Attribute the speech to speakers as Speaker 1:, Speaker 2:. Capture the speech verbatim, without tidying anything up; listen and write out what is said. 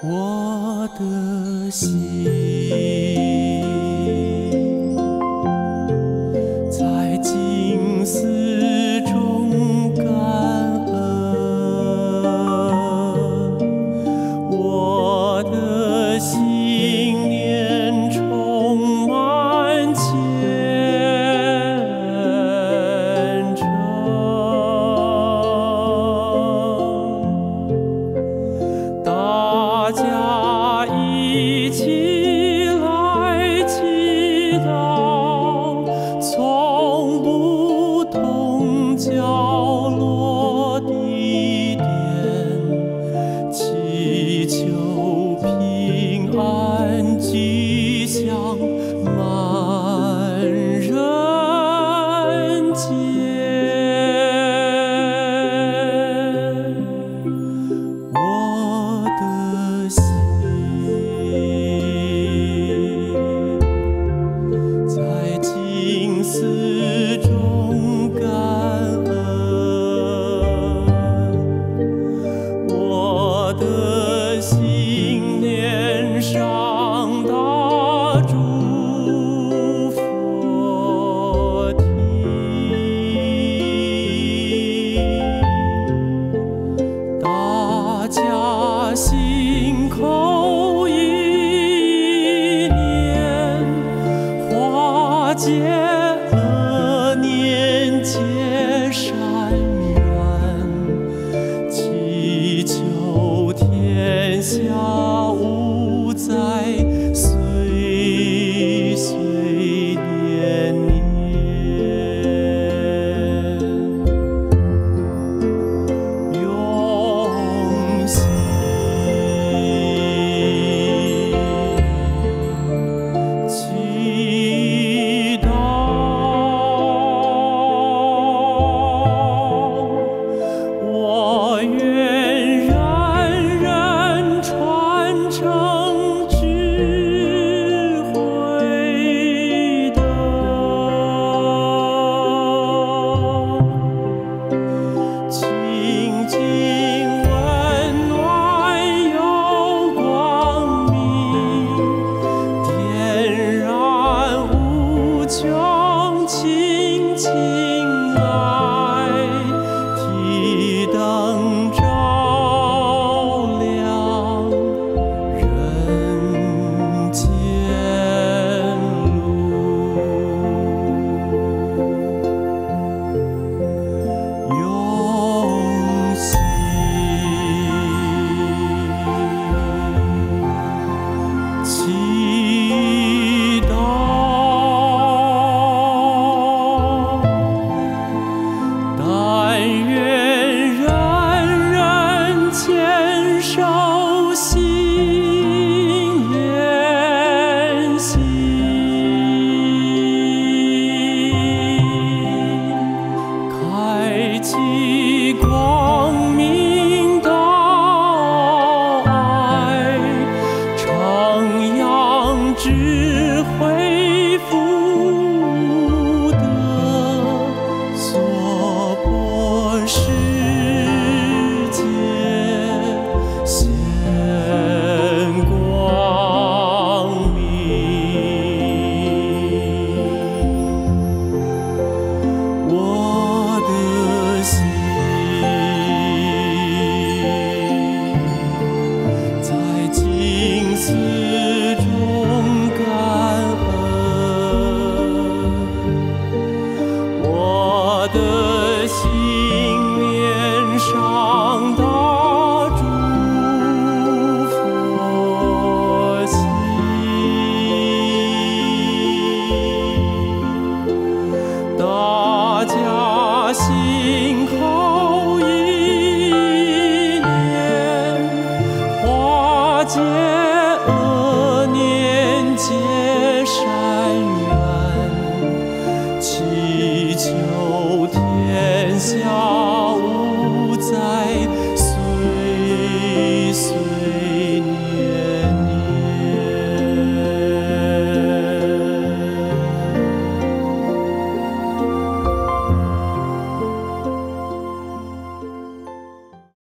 Speaker 1: 我的心在静思中感恩，我的心念充满虔诚。大家一起来祈祷，从不同角落地点，祈求平安吉祥满人间。我的心在静思中感恩，我的心念上大诸佛体，大家心口一念，化解恶念结善缘，祈求天下无灾，岁岁年年。用心祈祷，我愿人人传承智慧灯，清净温暖有光明，点燃无穷清净爱，提灯照亮人间路。用心祈祷，但愿人人坚守心连心，开启光明道爱，徜徉智慧福德，娑婆世界显光明。我的心在静思中感恩，我的心念上